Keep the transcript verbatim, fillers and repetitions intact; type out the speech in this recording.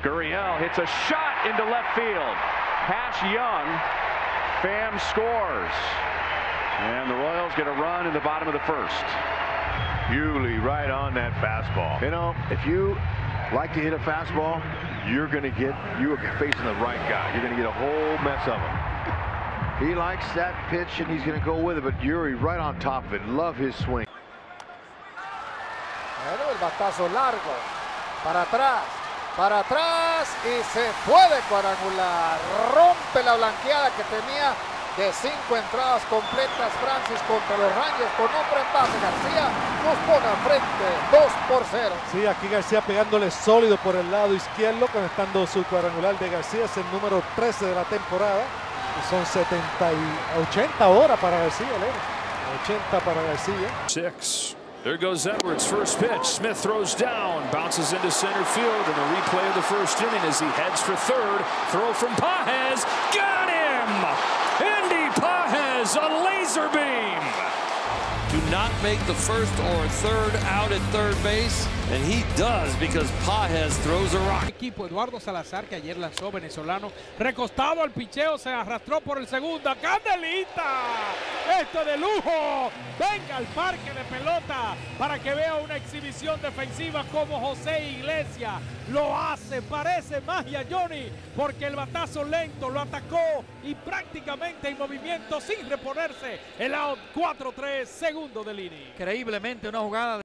Gurriel hits a shot into left field. Hash Young, Pham scores. And the Royals get a run in the bottom of the first. Bewley right on that fastball. You know, if you like to hit a fastball, you're going to get, you're facing the right guy. You're going to get a whole mess of them. He likes that pitch and he's going to go with it, but Eury right on top of it. Love his swing. Bueno, el batazo largo, para atrás, para atrás y se puede cuadrangular. Rompe la blanqueada que tenía de cinco entradas completas Francis contra los Rangers con hombre en base. García nos pone al frente, dos por cero. Sí, aquí García pegándole sólido por el lado izquierdo, conectando su cuadrangular de García. Es el número trece de la temporada. Y son setenta y ochenta horas para García, Elena. ochenta para García. Six. There goes Edwards, first pitch. Smith throws down, bounces into center field, and the replay of the first inning as he heads for third. Throw from Pages, got him! Andy Pages, a laser beam! Do not make the first or third out at third base, and he does because Pages throws a rock. Equipo Eduardo Salazar, que ayer lanzó, venezolano, recostado al picheo, se arrastró por el segundo. ¡Candelita! ¡Esto de lujo! Venga al parque de pelota para que vea una exhibición defensiva como José Iglesias lo hace. Parece magia, Johnny, porque el batazo lento lo atacó y prácticamente en movimiento sin reponerse. El out cuatro tres, segundo de Lini. Increíblemente una jugada de